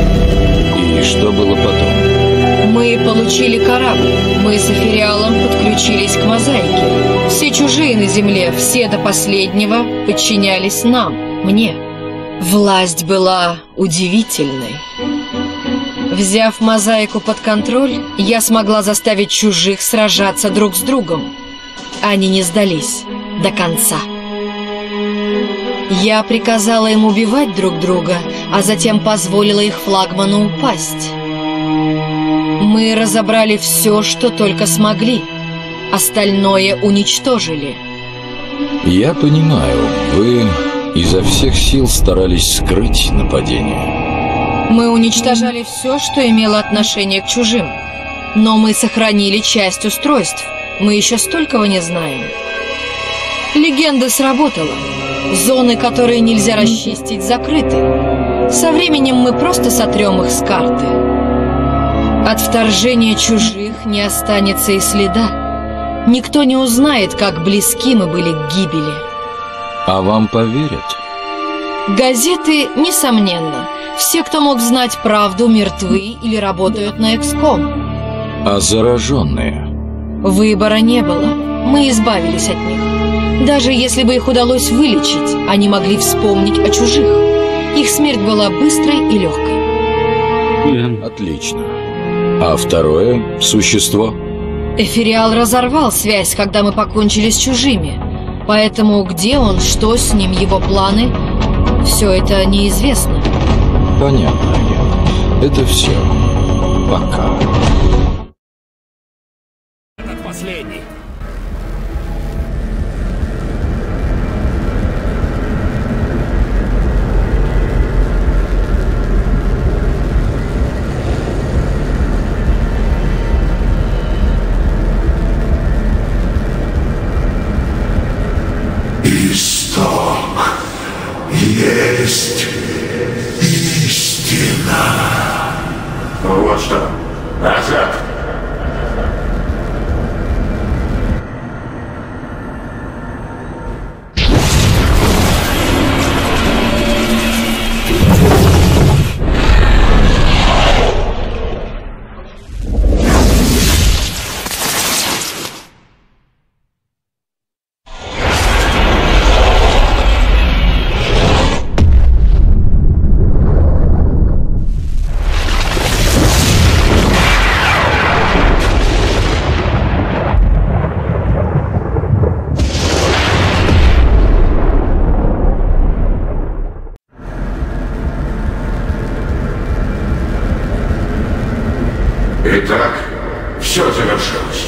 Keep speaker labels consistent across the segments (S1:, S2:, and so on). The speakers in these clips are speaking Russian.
S1: И что было потом?
S2: Мы получили корабль. Мы с Эфириалом подключились к мозаике. Все чужие на Земле, все до последнего подчинялись нам, мне. Власть была удивительной. Взяв мозаику под контроль, я смогла заставить чужих сражаться друг с другом. Они не сдались до конца. Я приказала им убивать друг друга, а затем позволила их флагману упасть. Мы разобрали все, что только смогли. Остальное уничтожили.
S1: Я понимаю, вы изо всех сил старались скрыть нападение.
S2: Мы уничтожали все, что имело отношение к чужим. Но мы сохранили часть устройств. Мы еще столького не знаем. Легенда сработала. Зоны, которые нельзя расчистить, закрыты. Со временем мы просто сотрем их с карты. От вторжения чужих не останется и следа. Никто не узнает, как близки мы были к гибели.
S1: А вам поверят?
S2: Газеты, несомненно. Все, кто мог знать правду, мертвы или работают на Экском.
S1: А зараженные?
S2: Выбора не было. Мы избавились от них. Даже если бы их удалось вылечить, они могли вспомнить о чужих. Их смерть была быстрой и легкой.
S1: Отлично. А второе существо?
S2: Эфириал разорвал связь, когда мы покончили с чужими. Поэтому где он, что с ним, его планы, все это неизвестно.
S1: Понятно, агент. Это все. Пока.
S3: Этот последний.
S4: Исток есть истина. Вот что. Назад. Итак, все завершилось.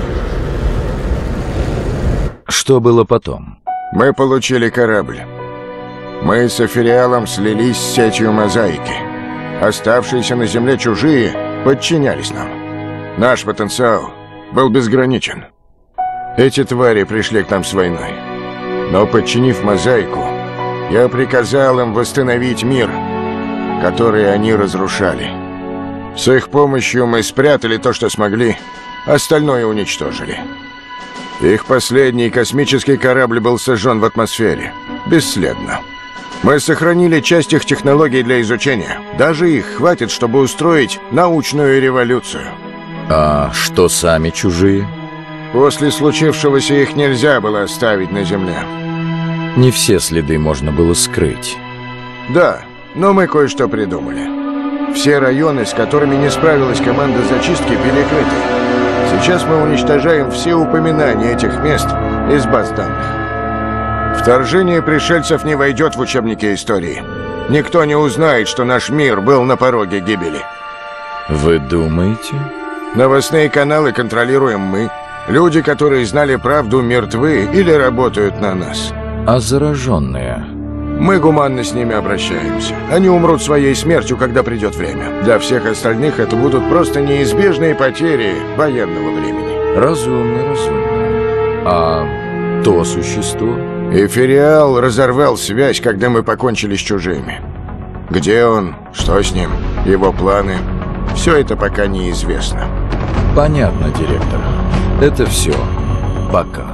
S1: Что было потом?
S5: Мы получили корабль. Мы с Эфириалом слились с сетью мозаики. Оставшиеся на Земле чужие подчинялись нам. Наш потенциал был безграничен. Эти твари пришли к нам с войной. Но, подчинив мозаику, я приказал им восстановить мир, который они разрушали. С их помощью мы спрятали то, что смогли, остальное уничтожили. Их последний космический корабль был сожжен в атмосфере, бесследно. Мы сохранили часть их технологий для изучения. Даже их хватит, чтобы устроить научную революцию.
S1: А что сами чужие?
S5: После случившегося их нельзя было оставить на Земле.
S1: Не все следы можно было скрыть.
S5: Да, но мы кое-что придумали. Все районы, с которыми не справилась команда зачистки, перекрыты. Сейчас мы уничтожаем все упоминания этих мест из баз данных. Вторжение пришельцев не войдет в учебники истории. Никто не узнает, что наш мир был на пороге гибели.
S1: Вы думаете?
S5: Новостные каналы контролируем мы. Люди, которые знали правду, мертвы или работают на нас.
S1: А зараженные?
S5: Мы гуманно с ними обращаемся. Они умрут своей смертью, когда придет время. Для всех остальных это будут просто неизбежные потери военного времени.
S1: Разумно, разумно. А то существо?
S5: Эфириал разорвал связь, когда мы покончили с чужими. Где он? Что с ним? Его планы? Все это пока неизвестно.
S1: Понятно, директор. Это все. Пока.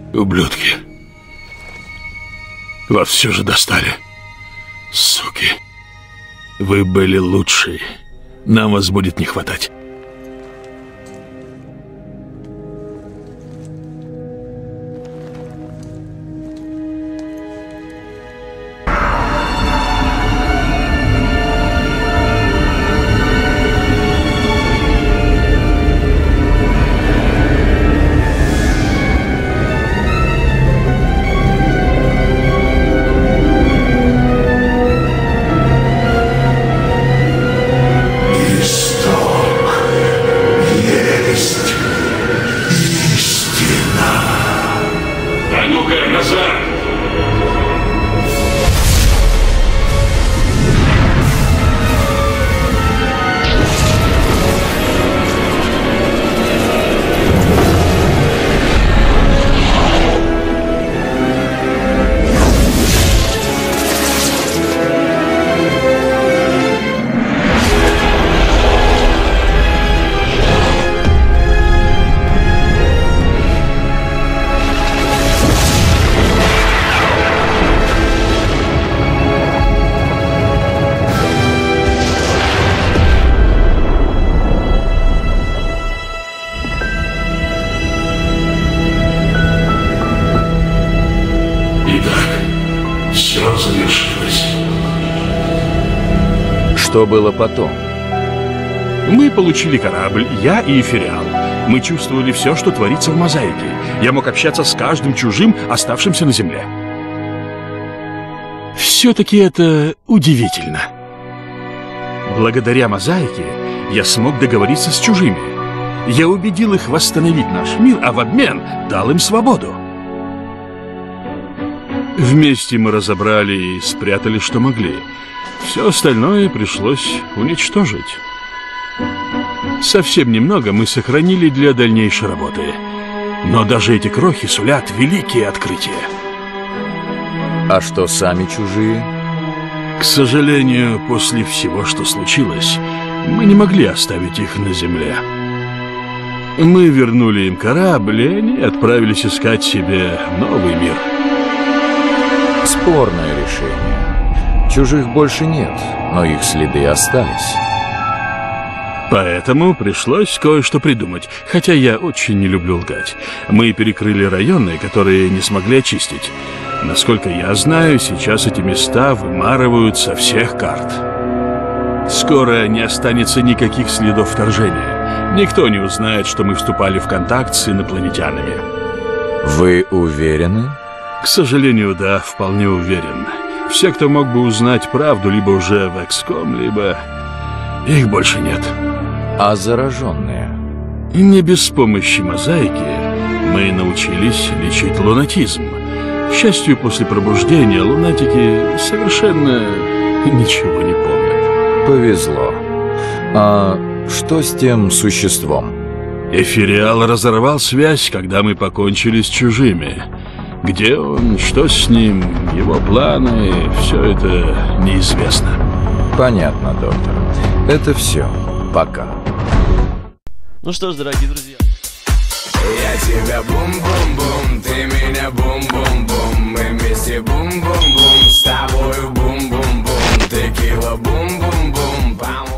S3: Ублюдки. Вас все же достали. Суки. Вы были лучшие. Нам вас будет не хватать.
S1: Что было потом?
S3: Мы получили корабль, я и Эфириал. Мы чувствовали все, что творится в Мозаике. Я мог общаться с каждым чужим, оставшимся на Земле. Все-таки это удивительно. Благодаря Мозаике я смог договориться с чужими. Я убедил их восстановить наш мир, а в обмен дал им свободу. Вместе мы разобрали и спрятали, что могли. Все остальное пришлось уничтожить. Совсем немного мы сохранили для дальнейшей работы. Но даже эти крохи сулят великие открытия.
S1: А что сами чужие?
S3: К сожалению, после всего, что случилось, мы не могли оставить их на земле. Мы вернули им корабль, и они отправились искать себе новый мир.
S1: Спорное решение. Чужих больше нет, но их следы остались.
S3: Поэтому пришлось кое-что придумать, хотя я очень не люблю лгать. Мы перекрыли районы, которые не смогли очистить. Насколько я знаю, сейчас эти места вымарывают со всех карт. Скоро не останется никаких следов вторжения. Никто не узнает, что мы вступали в контакт с инопланетянами.
S1: Вы уверены?
S3: К сожалению, да, вполне уверен. Все, кто мог бы узнать правду, либо уже в XCOM, либо... их больше нет.
S1: А зараженные?
S3: Не без помощи Мозаики мы научились лечить лунатизм. К счастью, после пробуждения лунатики совершенно ничего не помнят.
S1: Повезло. А что с тем существом?
S3: Эфириал разорвал связь, когда мы покончили с чужими. Где он, что с ним, его планы, все это неизвестно.
S1: Понятно, доктор. Это все. Пока.
S6: Ну что ж, дорогие друзья.
S7: Я тебя бум-бум-бум, ты меня бум-бум-бум. Мы вместе бум-бум-бум, с тобою бум-бум-бум. Текила бум-бум-бум,